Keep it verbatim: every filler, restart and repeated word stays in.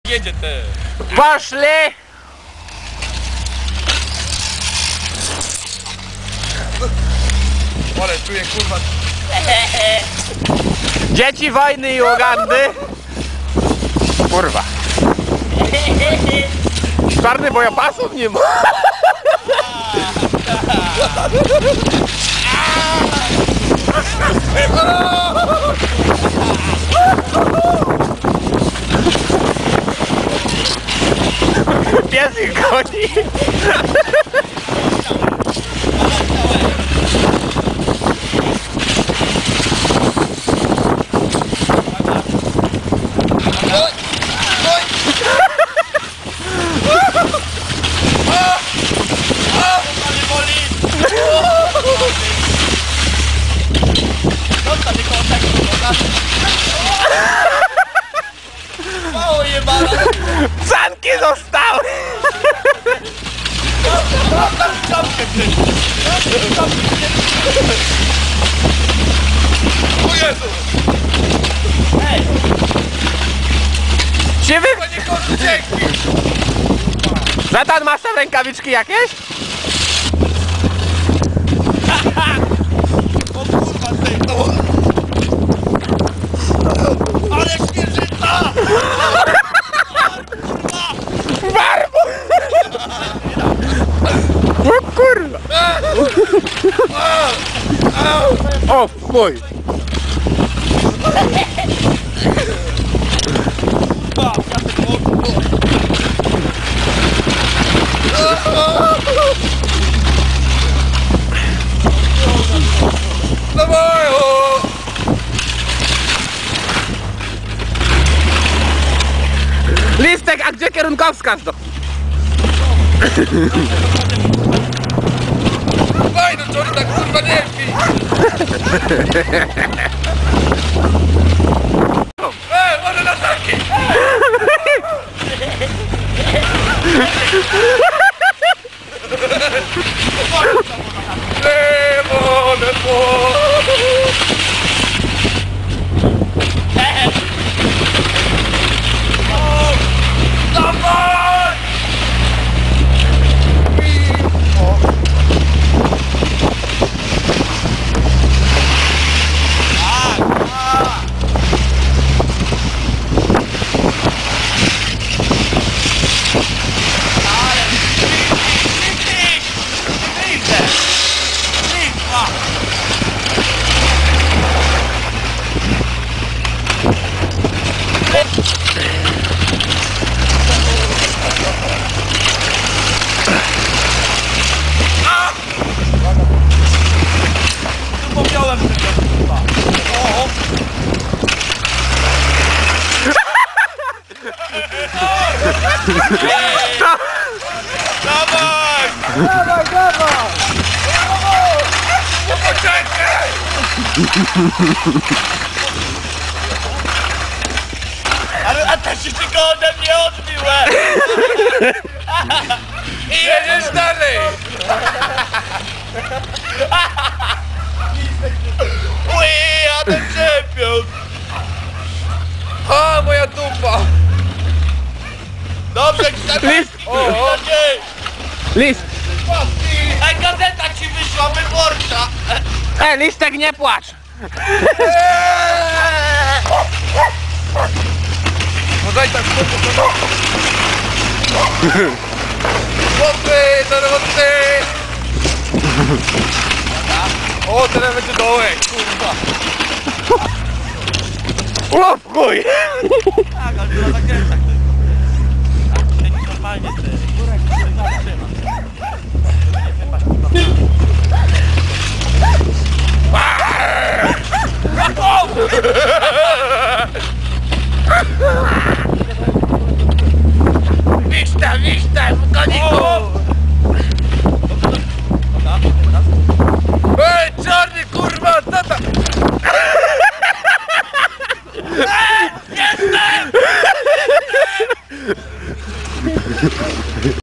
jedzie ty. Poszli! Ale czuję kurwa. Dzieci wojny i Ugandy. Kurwa. Czarny bojopasów nie ma. Pies ich goni. Mało jebana. Sanki zostały. Tam czapkę przecież. O Jezu. Ej. Siwy? Panie kotku, dzięki. Zatan, masz tam rękawiczki jakieś? O kurwa ty. Ale śnieżyca. Barbu! O kurwa! O fuj! Dawaj, o! Listek, a gdzie kierunkowskaz do? Fajno, czy oni tak kurwa nie śpi? Ej, może na taki! Lemon, lemon! Dawaj! Zapomniałem tego kurwa. O! Dawaj! Dawaj, dawaj! Poczekaj! Ale a ty się tylko ode mnie odbiłem! I jedziesz dalej! Ui, a ten czempion! A, moja dupa! Dobrze, List! o, List! Ej, gazeta ci wyszła, wyborcza! E, Listek, nie płacz! No daj tak spokój, to chłopy, do roboty! O, teraz będzie dołek, kurwa! O chuj! Tak, ale to na zakrętach tylko. Tak, normalnie ty. Górek się zatrzyma.